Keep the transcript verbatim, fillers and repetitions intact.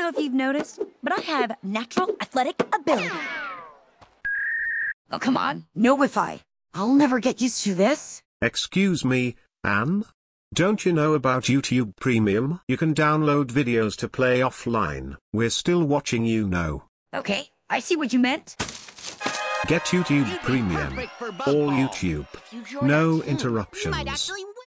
if you've noticed, but I have natural athletic ability. Oh, come on. No Wi-Fi. I'll never get used to this. Excuse me, Anne? Don't you know about YouTube Premium? You can download videos to play offline. We're still watching, you know. Okay, I see what you meant. Get YouTube Premium. All YouTube. No interruptions.